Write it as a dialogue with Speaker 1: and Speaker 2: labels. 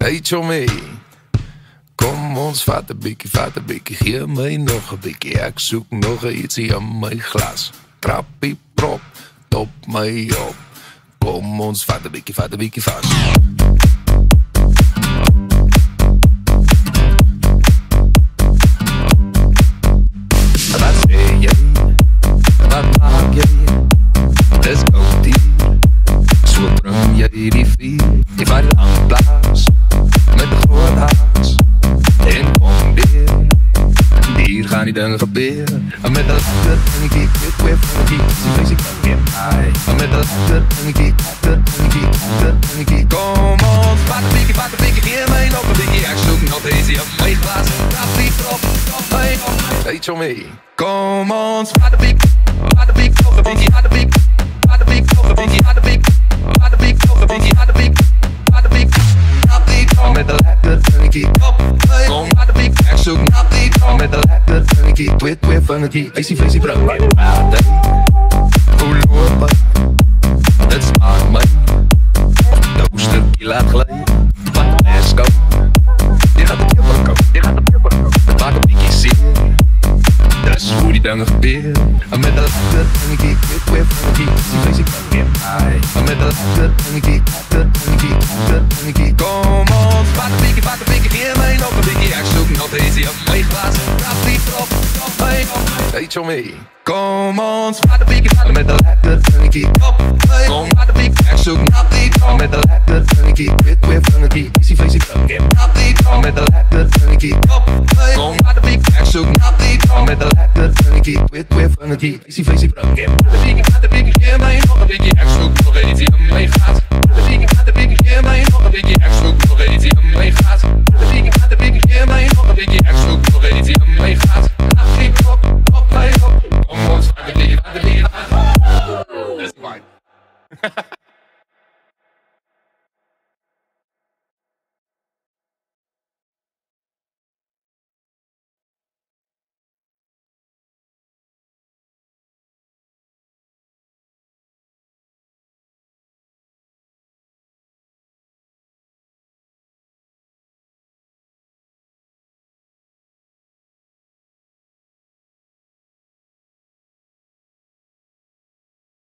Speaker 1: Weet je mee? Kom ons vat een beetje, geef mij nog een beetje. Ik zoek nog iets in mijn glas. Trappie prop, top mij op. Kom ons vat een beetje vast. Wat zeg jij? Wat maak jij? Het is koud hier. Zo breng jij die vier. Die vaart aan plaats. Met de grote haas. En kom weer. Hier gaan die dingen gebeuren. En met de later en ik kijk weer van die. Die vrees ik kan weer bij. En met de later en ik kijk en ik kijk. Kom ons, vat een beetje, geef mij nog een beetje. Ik zoek nog deze op mijn glas. Trap die op mij op. Weet je mee? Kom ons, vat een beetje, nog een beetje. Vat een beetje, nog een beetje. Vat een beetje, nog een beetje. Vat een beetje, nog een beetje. Met de letter en ik kijk op. Kom, ik zoek nog niet. Met de letter en ik kijk weer van het hier. Feestie, bro. Hoe lopen? Het smaakt mij. De oesterkie laat glijden. Wat een esco. Die gaat op je balkon. Het maakt een beetje zeer. Dat is hoe die dingen gebeuren. En met de letter en ik kijk weer van het hier. Feestie kan weer bij. En met de letter en ik kijk en ik kijk. Kom ons, vat een beetje, geef mij nog een beetje. Ik zoek nog deze op mijn glas. Trap die op mij op. Weet je mee? Kom ons, vat een beetje, met de letter en ik kijk op. Kom, vat een beetje, ik zoek nog niet. Met de letter en ik kijk weer van het hier. Feestie kan weer bij. Met de letter en ik kijk op. Kom, vat een beetje, ik zoek nog niet. Met de letter en ik kijk weer van het hier. Feestie kan weer bij. Vat een beetje, geef mij nog een beetje. Ik zoek nog iets die op mij gaat. Vat een beetje, geef mij nog een beetje. Ik zoek nog iets die op mij gaat.